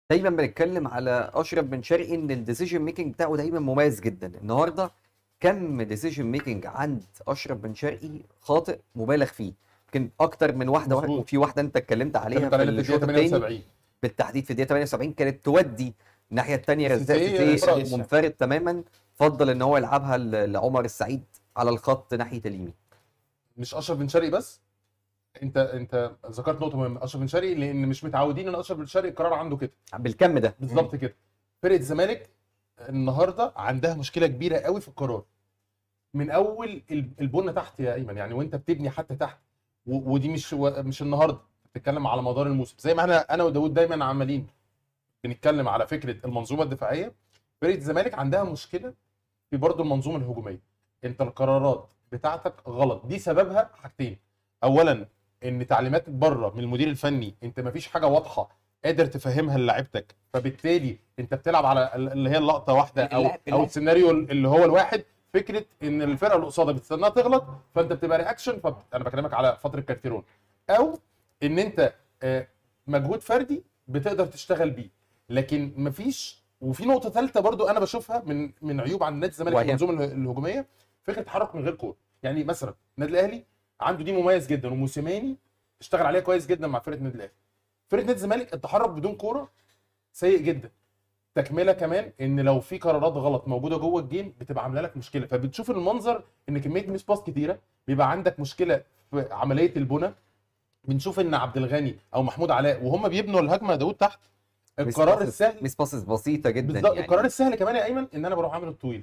دايما بنتكلم على اشرف بن شرقي ان الديسيجن ميكنج بتاعه دايما مميز جدا. النهارده كم ديسيجن ميكنج عند اشرف بن شرقي خاطئ مبالغ فيه، يمكن اكتر من واحده، مظبوط. وفي واحده انت اتكلمت عليها اتكلمت في علينا في الدقيقه الشوط الثاني 78. بالتحديد في الدقيقه 78 كانت تودي الناحيه الثانيه. رزاق سيسي سيسي براس. منفرد تماما، فضل ان هو يلعبها لعمر السعيد على الخط ناحيه اليمين. مش اشرف بن شرقي بس، انت ذكرت نقطه مهمه. اشرف بن شرقي لان مش متعودين ان اشرف بن شرقي القرار عنده كده بالكم ده بالظبط كده. فرقه الزمالك النهارده عندها مشكله كبيره قوي في القرار من اول البنى تحت يا ايمن، يعني وانت بتبني حتى تحت. ودي مش النهارده، بتتكلم على مدار الموسم. زي ما انا وداوود دايما عمالين بنتكلم على فكره المنظومه الدفاعيه، فرقه الزمالك عندها مشكله في برضه المنظومه الهجوميه. انت القرارات بتاعتك غلط، دي سببها حاجتين. اولا ان تعليمات بره من المدير الفني انت مفيش حاجه واضحه قادر تفهمها للاعيبتك، فبالتالي انت بتلعب على اللي هي اللقطه واحده او السيناريو اللي هو الواحد. فكره ان الفرقه اللي قصادك بتستناها تغلط، فانت بتبقى رياكشن. انا بكلمك على فتره كارتيرون، او ان انت مجهود فردي بتقدر تشتغل بيه، لكن مفيش. وفي نقطه ثالثه برضو انا بشوفها من عيوب عند نادي الزمالك في المنظومه الهجوميه، فكره تحرك من غير كوره. يعني مثلا النادي الاهلي عنده دي مميز جدا، وموسيماني اشتغل عليها كويس جدا مع فرقه النادي الاهلي. فرقه نادي الزمالك التحرك بدون كوره سيء جدا. تكمله كمان ان لو في قرارات غلط موجوده جوه الجيم بتبقى عامله لك مشكله، فبتشوف المنظر ان كميه ميس باس كتيره، بيبقى عندك مشكله في عمليه البنى. بنشوف ان عبد الغني او محمود علاء وهم بيبنوا الهجمه داوود تحت، القرار السهل ميس باسز بسيطه جدا بالظبط. يعني. القرار السهل كمان يا ايمن ان انا بروح عامل الطويل،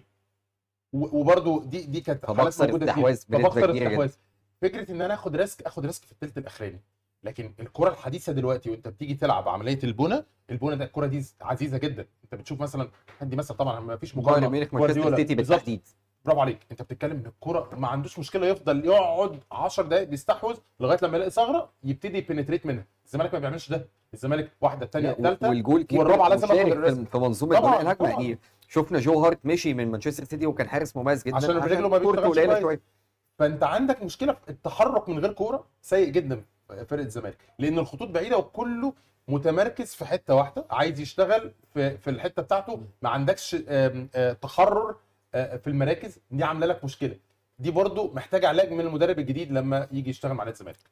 وبرده دي كانت حالات موجوده كتير، فبخسر استحواذ. فكره ان انا اخد ريسك في الثلث الاخراني. لكن الكره الحديثه دلوقتي وانت بتيجي تلعب عمليه البنى ده الكره دي عزيزه جدا. انت بتشوف مثلا هدي مثلا، طبعا ما فيش بايرن مقارنه، ميونخ مانشستر سيتي بالتحديد. برافو عليك. انت بتتكلم ان الكره ما عندوش مشكله يفضل يقعد 10 دقائق بيستحوذ لغايه لما يلاقي ثغره يبتدي يبنتريت منها. الزمالك ما بيعملش ده. الزمالك واحده الثانيه الثالثه والجول والرابعه لازم اخد الريسك في منظومه بناء الهجمه. يعني شفنا جو هارت مشي من مانشستر سيتي وكان حارس مميز جدا عشان رجله ما بيشتغلش كويس. فانت عندك مشكله في التحرك من غير كوره سيء جدا فرقه الزمالك، لان الخطوط بعيده وكله متمركز في حته واحده، عايز يشتغل في الحته بتاعته. ما عندكش تحرر في المراكز، دي عامله لك مشكله. دي برضو محتاجه علاج من المدرب الجديد لما يجي يشتغل مع نادي الزمالك.